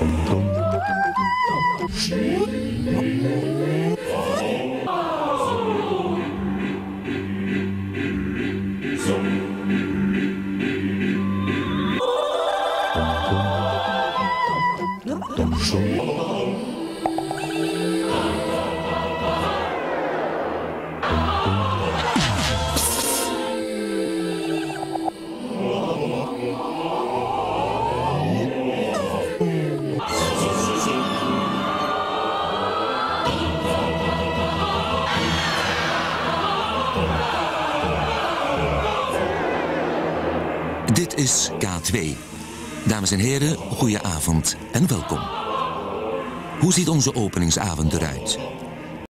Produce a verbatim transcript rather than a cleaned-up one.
Dit is K twee. Dames en heren, goeie avond en welkom. Hoe ziet onze openingsavond eruit?